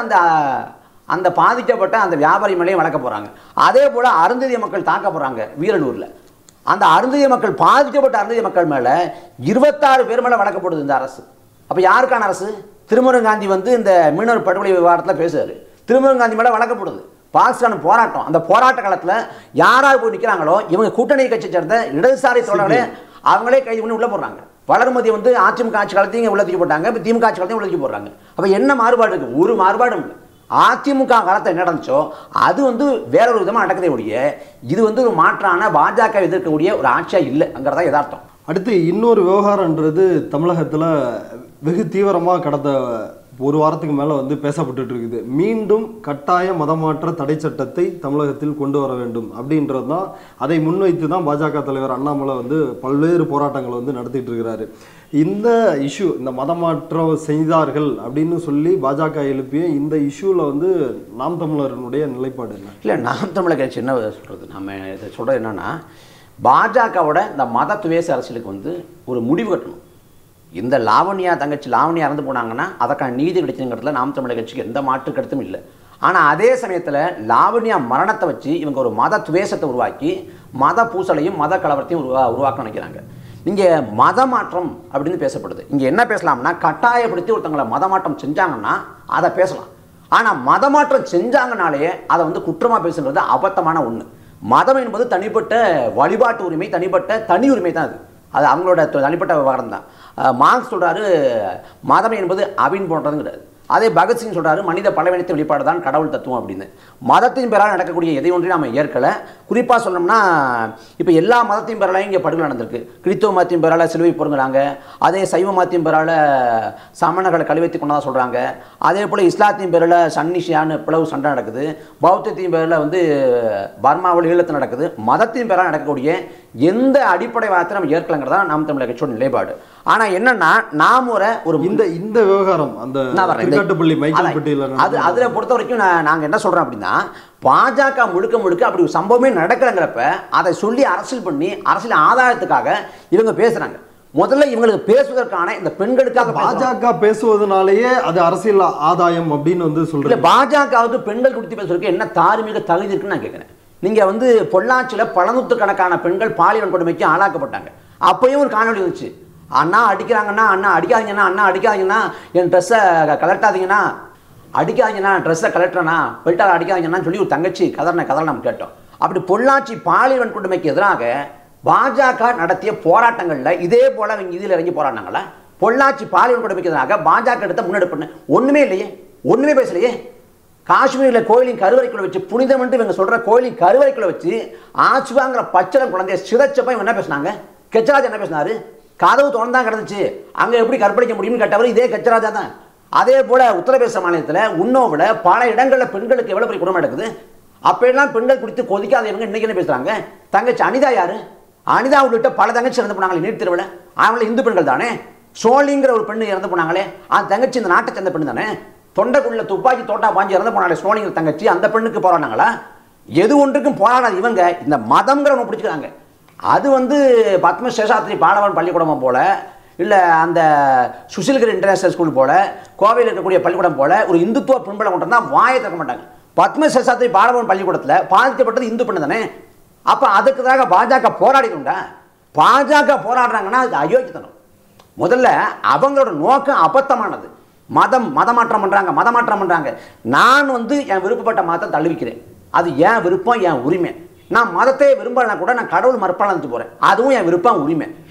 அந்த பாதிக்கப்பட்ட அந்த வியாபாரி மேலேயும் வழக்க போகிறாங்க. அதே போல் அருந்ததிய மக்கள் தாக்கப்படுறாங்க வீரலூரில். அந்த அருந்ததிய மக்கள் பாதிக்கப்பட்ட அருந்ததிய மக்கள் மேலே 26 பேர் மேலே வழக்கப்படுது இந்த அரசு. அப்போ யாருக்கான அரசு? திருமுருகன் காந்தி வந்து இந்த மீனவர் படுகொலை விவகாரத்தில் பேசுவார். திருமுருகன் காந்தி மேலே வழக்கப்படுது. பாகிஸ்தான் போராட்டம், அந்த போராட்ட காலத்தில் யாராவது போய் நிற்கிறாங்களோ இவங்க கூட்டணி கட்சி சேர்ந்த இடதுசாரி தோழர்களே அவங்களே கைது பண்ணி உள்ள போடுறாங்க. வளர்மதி வந்து அதிமுக ஆட்சி காலத்தையும் இங்கே உள்ளதுக்கு போட்டாங்க, இப்போ திமுக ஆட்சி காலத்தையும் உள்ளதுக்கு போடுறாங்க. அப்போ என்ன மாறுபாடு இருக்குது? ஒரு மாறுபாடும் இல்லை. அதிமுக காலத்தை என்ன நடந்துச்சோ அது வந்து வேற ஒரு விதமாக நடக்கதே ஒழிய இது வந்து ஒரு மாற்றான பாஜக எதிர்க்கக்கூடிய ஒரு ஆட்சியாக இல்லை அங்கிறதா யதார்த்தம். அடுத்து இன்னொரு விவகாரன்றது தமிழகத்தில் வெகு தீவிரமாக கடந்த ஒரு வாரத்துக்கு மேலே வந்து பேசப்பட்டு இருக்குது. மீண்டும் கட்டாய மதமாற்ற தடை சட்டத்தை தமிழகத்தில் கொண்டு வர வேண்டும் அப்படின்றது தான். அதை முன்வைத்து தான் பாஜக தலைவர் அண்ணாமலை வந்து பல்வேறு போராட்டங்களை வந்து நடத்திட்டு இருக்கிறாரு. இந்த இஷ்யூ, இந்த மதமாற்றம் செய்தார்கள் அப்படின்னு சொல்லி பாஜக எழுப்பிய இந்த இஷ்யூவில் வந்து நாம் தமிழர்களுடைய நிலைப்பாடு என்ன? இல்லை, நாம் தமிழர் கட்சி என்ன சொல்கிறது, நம்ம இதை சொல்கிறது என்னென்னா பாஜகவோட இந்த மத துவேச அரசியலுக்கு வந்து ஒரு முடிவு கட்டணும். இந்த லாவண்யா தங்கச்சி லாவண்யா இறந்து போனாங்கன்னா அதற்கான நீதி கிடைச்சுங்கிறதுல நாம் தமிழர் கட்சிக்கு எந்த மாற்று கருத்தும் இல்லை. ஆனால் அதே சமயத்தில் லாவண்யா மரணத்தை வச்சு இவங்க ஒரு மத துவேஷத்தை உருவாக்கி மத பூசலையும் மத கலவரத்தையும் உருவாக்க நினைக்கிறாங்க. இங்கே மத மாற்றம் அப்படின்னு பேசப்படுது. இங்கே என்ன பேசலாம்னா கட்டாயப்படுத்தி ஒருத்தங்களை மத மாற்றம் செஞ்சாங்கன்னா அதை பேசலாம். ஆனால் மத மாற்றம் செஞ்சாங்கனாலே அதை வந்து குற்றமாக பேசுகிறது அபத்தமான ஒன்று. மதம் என்பது தனிப்பட்ட வழிபாட்டு உரிமை, தனிப்பட்ட தனி உரிமை தான். அது அவங்களோட தனிப்பட்ட விவகாரம் தான். மார்க்ஸ் சொல்கிறாரு மதம் என்பது அபின் போன்றதுங்கிறாரு. அதே பகத்சிங் சொல்கிறாரு மனித பலவீனத்தின் வெளிப்பாடு தான் கடவுள் தத்துவம் அப்படின்னு. மதத்தின் பேரால் நடக்கக்கூடிய எதை ஒன்றையும் நம்ம ஏற்கலை. குறிப்பாக சொன்னோம்னா இப்போ எல்லா மதத்தின் பேராலையும் இங்கே படுகொலை நடந்திருக்கு. கிறிஸ்தவ மதத்தின் பேரால் சிலுவை பொறுங்கிறாங்க. அதே சைவ மதத்தின் பேரால் சமணர்களை கழுவைத்து கொண்டதாக சொல்கிறாங்க. அதே போல் இஸ்லாத்தின் பேரில் சன்னிஷியான்னு பிளவு சண்டை நடக்குது. பௌத்தத்தின் பேரில் வந்து பர்மாவில் ஈழத்தில் நடக்குது. மதத்தின் பேரால் நடக்கக்கூடிய எந்த அடிப்படை வாதத்தை நம்ம ஏற்கலைங்கிறதா நாம் தமிழர் கட்சியோட நிலைப்பாடு. ஆனால் என்னன்னா நாம் ஒரு இந்த விவகாரம் அந்த அதில் பொறுத்த வரைக்கும் நாங்கள் என்ன சொல்கிறோம் அப்படின்னா பாஜக முழுக்க அப்படி ஒரு சம்பவமே நடக்கலைங்கிறப்ப அதை சொல்லி அரசியல் பண்ணி அரசியல் ஆதாயத்துக்காக இவங்க பேசுகிறாங்க. முதல்ல இவங்களுக்கு பேசுவதற்கான இந்த பெண்களுக்காக பாஜக பேசுவதனாலேயே அது அரசியல் ஆதாயம் அப்படின்னு வந்து சொல்றேன். பாஜகவுக்கு பெண்கள் குறித்து பேசுறதுக்கு என்ன தார்மீக தகுதி இருக்குன்னு நான் கேட்குறேன். நீங்கள் வந்து பொள்ளாச்சியில் பல நூற்றுக்கணக்கான பெண்கள் பாலியல் கொடுமைக்கு ஆளாக்கப்பட்டாங்க. அப்பயும் ஒரு காணொலி இருந்துச்சு. அண்ணா அடிக்கிறாங்கன்னா அண்ணா அடிக்காதீங்கன்னா, அண்ணா அடிக்காதீங்கன்னா, என் ட்ரெஸ்ஸை கலட்டாதீங்கன்னா, அடிக்காதீங்கன்னா ட்ரெஸ்ஸை கலட்டுறேன்னா, பெல்ட்டால் அடிக்காதீங்கன்னா சொல்லி ஒரு தங்கச்சி கதற நம்ம கேட்டோம். அப்படி பொள்ளாச்சி பாலியல் கொடுமைக்கு எதிராக பாஜக நடத்திய போராட்டங்களில் இதே போல் அவங்க இதில் இறங்கி போராடினாங்களா? பொள்ளாச்சி பாலியல் கொடுமைக்கு எதிராக பாஜக எடுத்த முன்னெடுப்புன்னு ஒன்றுமே இல்லையே, ஒன்றுமே பேசலையே. காஷ்மீரில் கோயிலின் கருவறைக்குள்ள வச்சு புனிதம் என்று இவங்க சொல்கிற கோயிலின் கருவறைக்குள்ள வச்சு ஆச்சுவாங்கிற பச்சளம் குழந்தைய சிதைச்சப்ப இவங்க என்ன பேசினாங்க? கெச்சராஜ் என்ன பேசினாரு? கதவு திறந்தான் கிடந்துச்சு, அங்கே எப்படி கற்பழிக்க முடியும்னு கேட்டவர் இதே கெச்சராஜா தான். அதே போல் உத்தரப்பிரதேச மாநிலத்தில் உன்னோவில் பல இடங்களில் பெண்களுக்கு எவ்வளோ பெரிய குடும்பம் நடக்குது. அப்பெல்லாம் பெண்கள் குறித்து கொதிக்காதவங்க இன்னைக்கு என்ன பேசுகிறாங்க? தங்கச்சி அனிதா யாரு? அனிதா உள்ளிட்ட பல தங்கச்சி இறந்து போனாங்களே நீட் திருவிழா, அவங்கள இந்து பெண்கள் தானே. சோழிங்கிற ஒரு பெண்ணு இறந்து போனாங்களே, அந்த தங்கச்சி இந்த நாட்டை சேர்ந்த பெண்ணு தானே. தொண்டைக்குள்ள துப்பாக்கி தோட்டா பாஞ்சு இறந்து போனாலே சோழிங்கிற தங்கச்சி, அந்த பெண்ணுக்கு போராடினாங்களா? எது ஒன்றுக்கும் போராடாத இவங்க இந்த மதம்ங்கிறவங்க பிடிச்சிக்கிறாங்க. அது வந்து பத்ம சேஷாத்ரி பாலவன் பள்ளிக்கூடம் போல, இல்லை அந்த சுசில்கிரி இன்டர்நேஷனல் ஸ்கூல் போல, கோவையில் இருக்கக்கூடிய பள்ளிக்கூடம் போல ஒரு இந்துத்துவ பின்பலம் கொண்டு வந்தால் வாயை திறக்க மாட்டாங்க. பத்ம சேஷாத்ரி பாலவன் பள்ளிக்கூடத்தில் பாதிக்கப்பட்டது இந்து பெண்ணு தானே. அப்போ அதுக்குதாக பாஜக போராடிடும்டா. பாஜக போராடுறாங்கன்னா அது அயோக்கியத்தனம். முதல்ல அவங்களோட நோக்கம் அபத்தமானது. மதமாற்றம் பண்ணுறாங்க. நான் வந்து என் விருப்பப்பட்ட மதத்தை தள்ளுவிக்கிறேன், அது என் விருப்பம், என் உரிமை. நான் மதத்தை விரும்பலைன்னா கூட நான் கடவுள் மறுப்பாளத்து போகிறேன், அதுவும் என் விருப்பம், உரிமை.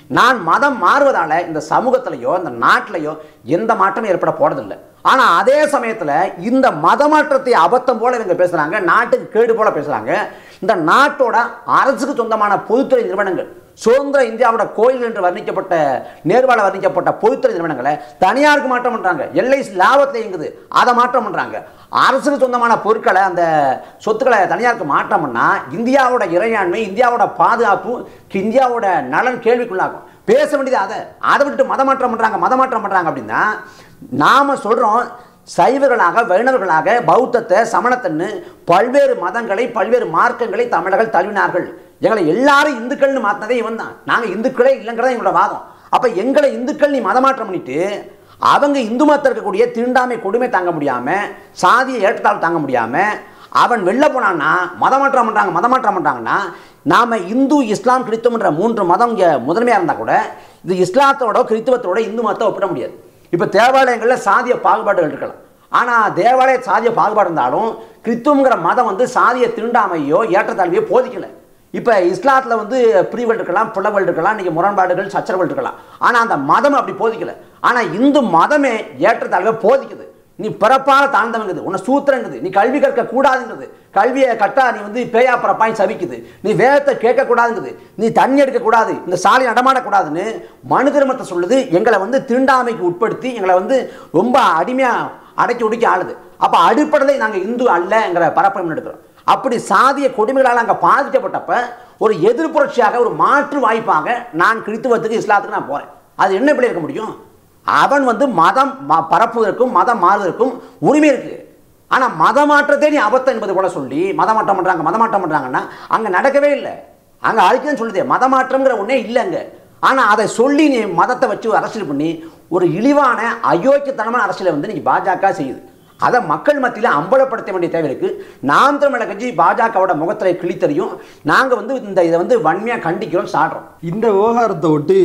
நான் மதம் மாறுவதால் இந்த சமூகத்திலையோ இந்த நாட்டிலையோ எந்த மாற்றமும் ஏற்பட போறதில்லை. ஆனால் அதே சமயத்தில் இந்த மத மாற்றத்தை அபத்தம் போல இவங்க பேசுகிறாங்க, நாட்டுக்கு கேடு போல பேசுகிறாங்க. இந்த நாட்டோட அரசுக்கு சொந்தமான பொதுத்துறை நிறுவனங்கள், சுதந்திர இந்தியாவோட கோயில் என்று வர்ணிக்கப்பட்ட நேர்வாழ வர்ணிக்கப்பட்ட பொதுத்துறை நிறுவனங்களை தனியாருக்கு மாற்றம் பண்ணுறாங்க. எல்ஐசி லாபத்தில் இயங்குது, அதை மாற்றம் பண்ணுறாங்க. அரசுக்கு சொந்தமான பொருட்களை, அந்த சொத்துக்களை தனியாருக்கு மாற்றம் பண்ணால் இந்தியாவோட இறையாண்மை, இந்தியாவோட பாதுகாப்பு, இந்தியாவோட நலன் கேள்விக்குள்ளாகும். பேச வேண்டியது அதை விட்டுட்டு மதமாற்றம் பண்ணுறாங்க அப்படின்னா நாம் சொல்கிறோம், சைவர்களாக, வைணவர்களாக, பௌத்தத்தை, சமணத்தன்னு பல்வேறு மதங்களை, பல்வேறு மார்க்கங்களை தமிழர்கள் தழுவினார்கள். எங்களை எல்லாரும் இந்துக்கள்னு மாற்றினதே இவன் தான். நாங்கள் இந்துக்களே இல்லைங்கிறதா எங்களோட வாதம். அப்போ எங்களை இந்துக்கள் நீ மதமாற்றம் பண்ணிட்டு அவங்க இந்து மதத்தில் இருக்கக்கூடிய தீண்டாமை கொடுமை தாங்க முடியாமல், சாதியை ஏற்றத்தாழ்வு தாங்க முடியாமல் அவன் வெளில போனான்னா மதமாற்றம் பண்ணுறாங்கன்னா, நாம் இந்து, இஸ்லாம், கிறிஸ்துவன்ற 3 மதம் இங்கே முதன்மையாக இருந்தால் கூட இது இஸ்லாத்தோட கிறிஸ்துவத்தோட இந்து மதத்தை ஒப்பிட முடியாது. இப்போ தேவாலயங்களில் சாதிய பாகுபாடுகள் இருக்கலாம், ஆனால் தேவாலய சாதிய பாகுபாடு இருந்தாலும் கிறிஸ்துவங்கிற மதம் வந்து சாதிய தீண்டாமையோ ஏற்றத்தாழ்வையோ போதிக்கலை. இப்போ இஸ்லாத்தில் வந்து பிரிவுகள் இருக்கலாம், பிளவுகள் இருக்கலாம், இன்றைக்கி முரண்பாடுகள், சச்சரவுகள் இருக்கலாம், ஆனால் அந்த மதம் அப்படி போதிக்கலை. ஆனால் இந்து மதமே ஏற்றத்தாழ்வை போதிக்குது. நீ பிறப்பால தாழ்ந்தவங்குது, உன்னை சூத்திரங்குது, நீ கல்வி கற்க கூடாதுங்கிறது, கல்வியை கட்டா நீ வந்து பேயா பிறப்பாய் சபிக்குது, நீ வேதத்தை கேட்கக்கூடாதுங்குது, நீ தண்ணி எடுக்கக்கூடாது, இந்த சாலை நடமாடக்கூடாதுன்னு மனு தர்மத்தை சொல்லுது. எங்களை வந்து தீண்டாமைக்கு உட்படுத்தி எங்களை வந்து ரொம்ப அடிமையாக அடக்கி ஒடுக்கி ஆளுது. அப்போ அடிப்படையில் நாங்கள் இந்து அல்லங்கிற பரப்பம் எடுக்கிறோம். அப்படி சாதிய கொடுமைகளால் அங்கே பாதிக்கப்பட்டப்ப ஒரு எதிர்ப்புரட்சியாக, ஒரு மாற்று வாய்ப்பாக நான் கிறிஸ்துவத்துக்கு, இஸ்லாத்துக்கு நான் போகிறேன். அது என்ன இப்படி இருக்க முடியும்? அவன் வந்து மதம் பரப்புவதற்கும் மதம் மாறுவதற்கும் உரிமை இருக்கு. ஆனால் மத மாற்றத்தை நீ அபத்தம் என்பது கூட சொல்லி மதமாற்றம் பண்ணுறாங்கன்னா அங்கே நடக்கவே இல்லை. அங்கே அழிக்குதுன்னு சொல்லுதே, மதமாற்றம்ங்கிற ஒன்றே இல்லைங்க. ஆனால் அதை சொல்லி நீ மதத்தை வச்சு அரசியல் பண்ணி ஒரு இழிவான அயோக்கியத்தனமான அரசியலை வந்து நீ பாஜக செய்யுது. அதை மக்கள் மத்தியில் அம்பலப்படுத்த வேண்டிய தேவை இருக்குது. நாம் தமிழர் கட்சி பாஜகவோட முகத்திரை கிழித்தறியும். நாங்கள் வந்து இதை வந்து வன்மையாக கண்டிக்கிறோம், சாடுறோம். இந்த விவகாரத்தை ஒட்டி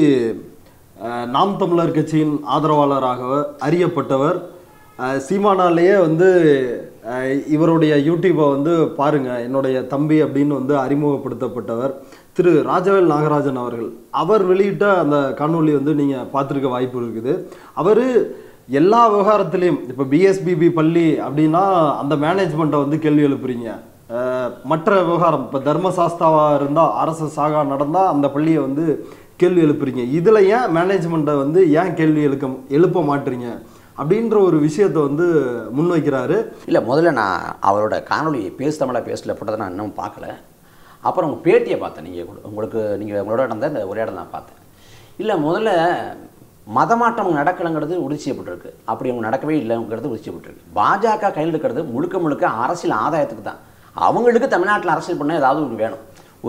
நாம் தமிழர் கட்சியின் ஆதரவாளராக அறியப்பட்டவர், சீமானாலேயே வந்து இவருடைய யூடியூப்பை வந்து பாருங்கள் என்னுடைய தம்பி அப்படின்னு வந்து அறிமுகப்படுத்தப்பட்டவர் திரு ராஜவேல் நாகராஜன் அவர்கள். அவர் வெளியிட்ட அந்த காணொலி வந்து நீங்கள் பார்த்துருக்க வாய்ப்பு இருக்குது. அவர் எல்லா விவகாரத்துலேயும், இப்போ பிஎஸ்பிபி பள்ளி அப்படின்னா அந்த மேனேஜ்மெண்ட்டை வந்து கேள்வி எழுப்புறீங்க. மற்ற விவகாரம், இப்போ தர்மசாஸ்தாவாக இருந்தால், அரசு சாகா நடந்தால் அந்த பள்ளியை வந்து கேள்வி எழுப்புறீங்க. இதில் ஏன் மேனேஜ்மெண்ட்டை வந்து ஏன் கேள்வி எழுப்ப மாட்டுறீங்க அப்படின்ற ஒரு விஷயத்தை வந்து முன்வைக்கிறாரு. இல்லை, முதல்ல நான் அவரோட காணொலி பேசு தமிழாக பேசல போட்டதை நான் இன்னும் பார்க்கல. அப்புறம் உங்கள் பேட்டியை பார்த்தேன். நீங்கள் உங்களோட நடந்த இந்த உரையாடல் நான் பார்த்தேன். இல்லை, முதல்ல மதமாற்றம் நடக்கலைங்கிறது உறுதி செய்யப்பட்டிருக்கு. அப்படி அவங்க நடக்கவே இல்லைங்கிறது உறுதி செய்யப்பட்டிருக்கு. பாஜக கையில் இருக்கிறது முழுக்க அரசியல் ஆதாயத்துக்கு தான். அவங்களுக்கு தமிழ்நாட்டில் அரசியல் பண்ண ஏதாவது ஒன்று வேணும்.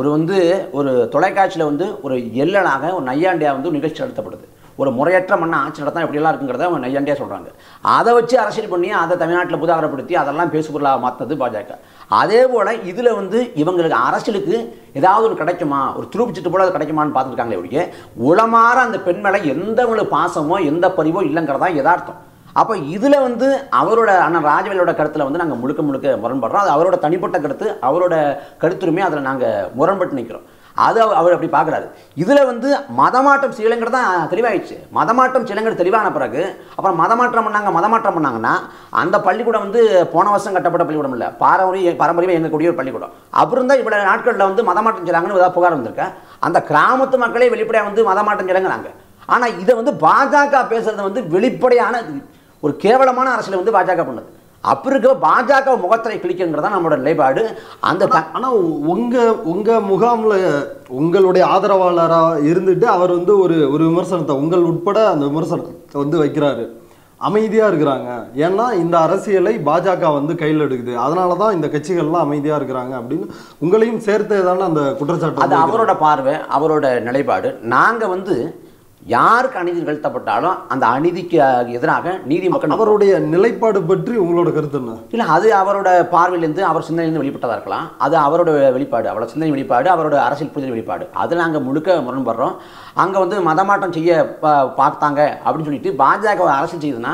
ஒரு தொலைக்காட்சியில் வந்து ஒரு எல்லனாக ஒரு நையாண்டியாக வந்து நிகழ்ச்சி நடத்தப்படுது. ஒரு முறையற்ற மண்ணை ஆட்சி நடத்தா இப்படியெல்லாம் இருக்குங்கிறத அவங்க நையாண்டியாக சொல்கிறாங்க. அதை வச்சு அரசியல் பண்ணி அதை தமிழ்நாட்டில் புதாகரப்படுத்தி அதெல்லாம் பேசுபொருளாக மாற்றினது பாஜக. அதே போல் இதில் வந்து இவங்களுக்கு அரசியலுக்கு ஏதாவது ஒரு கிடைக்குமா, ஒரு துருப்பிச்சிட்டு போல அது கிடைக்குமான்னு பார்த்துருக்காங்களே ஒழிய உளமாற அந்த பெண் மேலே எந்த பாசமோ எந்த பதிவோ இல்லைங்கிறதா யதார்த்தம். அப்போ இதில் வந்து அவரோட அண்ணன் ராஜவேலோட கருத்தில் வந்து நாங்கள் முழுக்க முரண்படுறோம். அது அவரோட தனிப்பட்ட கருத்து, அவரோட கருத்துரிமை, அதில் நாங்கள் முரண்பட்டு நிற்கிறோம். அது அவர் அப்படி பார்க்குறாரு. இதில் வந்து மதமாற்றம் செய்யலைங்கிறது தான் தெளிவாயிடுச்சு. மதமாற்றம் செய்யலைங்கிறது தெளிவான பிறகு அப்புறம் மதமாற்றம் பண்ணாங்கன்னா அந்த பள்ளிக்கூடம் வந்து போன வருஷம் கட்டப்பட்ட பள்ளிக்கூடம் இல்லை, பாரம்பரியமாக இயங்கக்கூடிய ஒரு பள்ளிக்கூடம். அப்புறம் தான் இவ்வளோ நாட்களில் வந்து மதமாற்றம் செய்யலாங்கன்னு ஏதாவது புகார் வந்திருக்க. அந்த கிராமத்து மக்களே வெளிப்படையாக வந்து மதமாற்றம் செய்யலைங்கிறாங்க. ஆனால் இதை வந்து பாஜக பேசுறது வந்து வெளிப்படையான ஒரு கேவலமான அரசியல் வந்து பாஜக பண்ணுது. அப்படி இருக்க பாஜக முகத்திரை கிளிக்குங்கிறதா நம்மளோட நிலைப்பாடு. ஆனால் உங்கள் முகாமில் உங்களுடைய ஆதரவாளராக இருந்துட்டு அவர் வந்து ஒரு விமர்சனத்தை உங்கள் உட்பட அந்த விமர்சனத்தை வந்து வைக்கிறாரு. அமைதியாக இருக்கிறாங்க, ஏன்னா இந்த அரசியலை பாஜக வந்து கையில் எடுக்குது, அதனால தான் இந்த கட்சிகள்லாம் அமைதியாக இருக்கிறாங்க அப்படின்னு உங்களையும் சேர்த்து தானே அந்த குற்றச்சாட்டு. அது அவரோட பார்வை, அவரோட நிலைப்பாடு. நாங்கள் வந்து யாருக்கு அநீதி நிகழ்த்தப்பட்டாலும் அந்த அநீதிக்கு எதிராக நீதி மக்கள். அவருடைய நிலைப்பாடு பற்றி உங்களோட கருத்து என்ன? இல்லை, அது அவரோட பார்வையிலேருந்து, அவர் சிந்தனையிலேருந்து வெளிப்பட்டதாக இருக்கலாம். அது அவரோட வெளிப்பாடு, அவரோட சிந்தனை வெளிப்பாடு, அவரோட அரசியல் புரிதல் வெளிப்பாடு. அதில் நாங்கள் முழுக்க முரண்படுறோம். அங்கே வந்து மதமாற்றம் செய்ய பார்த்தாங்க அப்படின்னு சொல்லிட்டு பாஜக அரசியல் செய்யுதுன்னா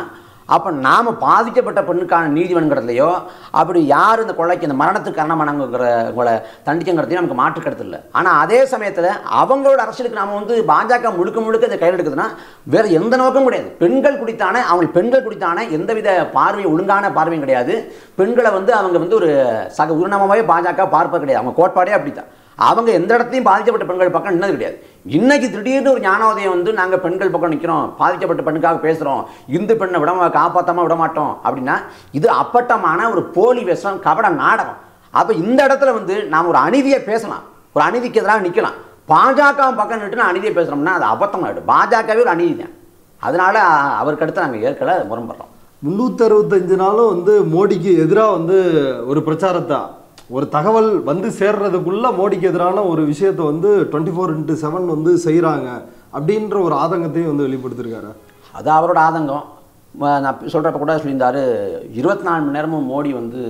அப்போ நாம் பாதிக்கப்பட்ட பெண்ணுக்கான நீதி வேணுங்கிறதுலையோ அப்படி யார் இந்த கொலைக்கு இந்த மரணத்துக்கு காரணமானவங்களை தண்டிக்கங்கிறதையும் நமக்கு மாற்று கருத்து இல்லை. ஆனால் அதே சமயத்தில் அவங்களோட அரசியலுக்கு நாம் வந்து பாஜக முழுக்க முழுக்க இதை கையில் எடுக்குதுன்னா வேறு எந்த நோக்கமும் கிடையாது. பெண்கள் குடித்தானே அவங்க பெண்கள் குடித்தானே எந்தவித பார்வையும் ஒழுங்கான பார்வையும் கிடையாது. பெண்களை வந்து அவங்க வந்து ஒரு சக உரிநமாவே பாஜக பார்ப்பது கிடையாது. அவங்க கோட்பாடே அப்படித்தான். அவங்க எந்த இடத்தையும் பாதிக்கப்பட்ட பெண்கள் பக்கம் நின்னது கிடையாது. இன்னைக்கு திடீர்னு ஒரு ஞானோதயம் வந்து நாங்கள் பெண்கள் பக்கம் நிற்கிறோம், பாதிக்கப்பட்ட பெண்ணுக்காக பேசுகிறோம், இந்து பெண்ணை காப்பாற்றாமல் விட மாட்டோம் அப்படின்னா இது அப்பட்டமான ஒரு போலி வேஷம், கபட நாடகம். அப்போ இந்த இடத்துல வந்து நாம் ஒரு அநீதியை பேசலாம், ஒரு அநீதிக்கு எதிராக நிற்கலாம். பாஜக பக்கம் நின்று நான் அநீதியை பேசுகிறோம்னா அது அபத்தமாகிடும். பாஜகவே ஒரு அநீதி தான். அதனால அவருக்கு அடுத்து நாங்கள் ஏற்கனவே முரண்படுறோம். 365 நாளும் வந்து மோடிக்கு எதிராக வந்து ஒரு பிரச்சாரத்தை, ஒரு தகவல் வந்து சேர்றதுக்குள்ள மோடிக்கு எதிரான ஒரு விஷயத்தை வந்து 24/7 வந்து செய்கிறாங்க அப்படின்ற ஒரு ஆதங்கத்தையும் வந்து வெளிப்படுத்திருக்காரு. அது அவரோட ஆதங்கம். நான் சொல்கிறப்ப கூட சொல்லியிருந்தார், 24 மணி நேரமும் மோடி வந்து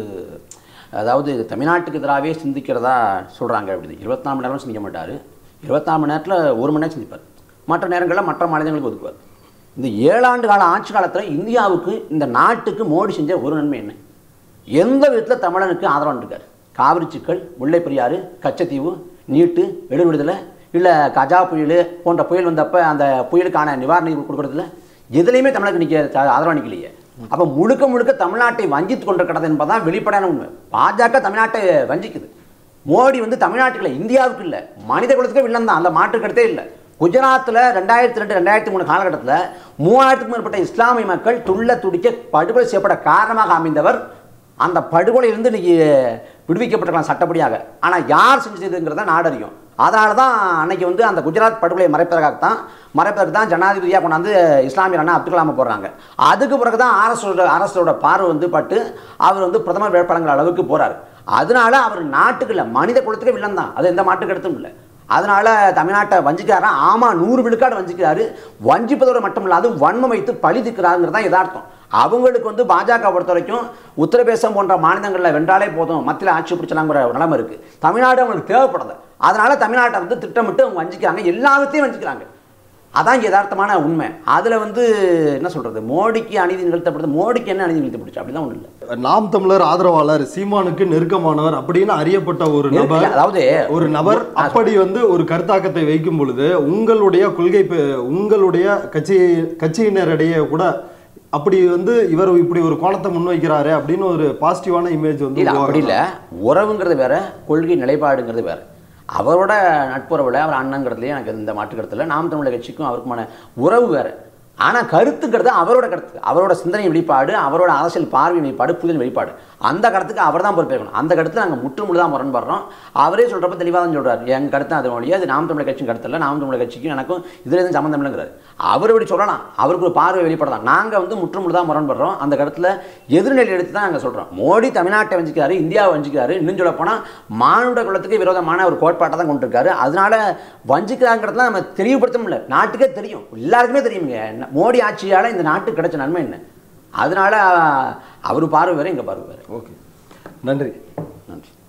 அதாவது தமிழ்நாட்டுக்கு எதிராகவே சிந்திக்கிறதா சொல்கிறாங்க. அப்படி 24 மணி நேரமும் சிந்திக்க மாட்டார். 24 மணி நேரத்தில் 1 மணி நேரம் சிந்திப்பார். மற்ற நேரங்களில் மற்ற மாநிலங்களுக்கு ஒதுக்குவார். இந்த 7 ஆண்டு கால ஆட்சி காலத்தில் இந்தியாவுக்கு இந்த நாட்டுக்கு மோடி செஞ்ச ஒரு நன்மை என்ன? எந்த விதத்தில் தமிழனுக்கு ஆதரவு இருக்கார்? காவிரி சிக்கல், முல்லை பெரியாறு, கச்சத்தீவு, நீட்டு, எழு விடுதலை, இல்லை கஜா புயல் போன்ற புயல் வந்தப்போ அந்த புயலுக்கான நிவாரண கொடுக்குறதுல எதுலேயுமே தமிழனுக்கு நிற்க ஆதரவு நிற்கலையே. அப்போ முழுக்க முழுக்க தமிழ்நாட்டை வஞ்சித்து கொண்டிருக்கிறது என்பதுதான் வெளிப்படையான உண்மை. பாஜக தமிழ்நாட்டை வஞ்சிக்குது. மோடி வந்து தமிழ்நாட்டுக்கு இந்தியாவுக்கு இல்லை, மனித குலத்துக்கு வில்லன் தான், அந்த மாற்று கருத்தே இல்லை. குஜராத்தில் 2002, 2003 காலகட்டத்தில் 3000க்கும் மேற்பட்ட இஸ்லாமிய மக்கள் துள்ள துடிக்க படுகொலை செய்யப்பட காரணமாக அமைந்தவர். அந்த படுகொலையிலிருந்து இன்னைக்கு விடுவிக்கப்பட்டிருக்கலாம் சட்டப்படியாக. ஆனால் யார் செஞ்சதுங்கிறத நாடறியும். அதனால தான் அன்னைக்கு வந்து அந்த குஜராத் படுகொலையை மறைப்பதற்கு தான் ஜனாதிபதியாக கொண்டாந்து இஸ்லாமியர் அண்ணா அப்துல் கலாமை போடுறாங்க. அதுக்கு பிறகு தான் அரசோட பார்வை வந்து பட்டு அவர் வந்து பிரதமர் வேட்பாளர்கள் அளவுக்கு போகிறார். அதனால அவர் நாட்டுக்கு இல்லை, மனித குலத்துக்கு வில்லன் தான். அது எந்த மாட்டு கருத்தும் இல்லை. அதனால தமிழ்நாட்டை வஞ்சிக்கிறாரா? ஆமாம், 100 விழுக்காடு வஞ்சிக்கிறாரு. வஞ்சிப்பதோடு மட்டும் இல்லாது வன்மம் வைத்து பழி திக்கிறாருங்கிறது தான் யதார்த்தம். அவங்களுக்கு வந்து பாஜக பொறுத்த வரைக்கும் உத்தரப்பிரதேசம் போன்ற மாநிலங்களில் வென்றாலே போதும், மத்தியில் ஆட்சி பிடிச்சலாங்கிற ஒரு நிலைமை இருக்குது. தமிழ்நாடு அவங்களுக்கு தேவைப்படுது. அதனால தமிழ்நாட்டை வந்து திட்டமிட்டு அவங்க வஞ்சிக்கிறாங்க, எல்லாத்தையும் வஞ்சிக்கிறாங்க. அதான் யதார்த்தமான உண்மை. அதில் வந்து என்ன சொல்கிறது, மோடிக்கு அநீதி நிகழ்த்தப்படுது. மோடிக்கு என்ன அநீதி நிகழ்த்தப்படுச்சு அப்படிதான் ஒன்றும் இல்லை. நாம் தமிழர் ஆதரவாளர், சீமானுக்கு நெருக்கமானவர் அப்படின்னு அறியப்பட்ட ஒரு நபர், அதாவது ஒரு நபர் அப்படி வந்து ஒரு கருத்தாக்கத்தை வைக்கும் பொழுது உங்களுடைய கொள்கை, உங்களுடைய கட்சியினரிடையே கூட அப்படி வந்து இவர் இப்படி ஒரு கோணத்தை முன்வைக்கிறாரு அப்படின்னு ஒரு பாசிட்டிவான இமேஜ் வந்து அப்படி இல்லை. உறவுங்கிறது வேற, கொள்கை நிலைப்பாடுங்கிறது வேற. அவரோட நட்புறவில் அவர் அண்ணங்கிறதுலேயே எனக்கு இந்த மாற்று கருத்தில் நாம் தமிழர் கட்சிக்கும் அவருக்குமான உறவு வேறு. ஆனால் கருத்துங்கிறது அவரோட கருத்து, அவரோட சிந்தனை வெளிப்பாடு, அவரோட அரசியல் பார்வை வெளிப்பாடு, புதிய வெளிப்பாடு. அந்த கருத்துக்கு அவர் தான் பொறுப்பேற்கணும். அந்த கருத்து நாங்கள் முற்றுமுழுதான் முரண்படுறோம். அவரே சொல்கிறப்ப தெளிவாக தான் சொல்கிறார், எங்கள் கருத்து அது வழியாக அது நாம் தமிழர் கட்சியும் கருத்து இல்லை, நாம் தமிழர் கட்சிக்கும் எனக்கும் இதில் எதுவும் சம்மந்தம் இல்லைங்கிறார். அவர் இப்படி சொல்லலாம், அவருக்கு ஒரு பார்வை வெளிப்படலாம். நாங்கள் வந்து முற்றுமுழுதான் முரண்படுறோம். அந்த கருத்தில் எதிர்நிலை எடுத்து தான் நாங்கள் சொல்கிறோம். மோடி தமிழ்நாட்டை வஞ்சிக்கிறாரு, இந்தியாவை வஞ்சிக்கிறாரு. இன்னும் சொல்ல போனால் மானுட குலத்துக்கு விரோதமான ஒரு கோட்பாட்டை தான் கொண்டு இருக்காரு. அதனால வஞ்சிக்கிறாங்கிறதுலாம் நம்ம தெளிவுபடுத்த முடியல. நாட்டுக்கே தெரியும், எல்லாருக்குமே தெரியுங்க மோடி ஆட்சியால் இந்த நாட்டுக்கு கிடைச்ச நன்மை என்ன. அதனால அவர் பார்வை வேறு, எங்கள் பார்வை வேறு. ஓகே, நன்றி. நன்றி.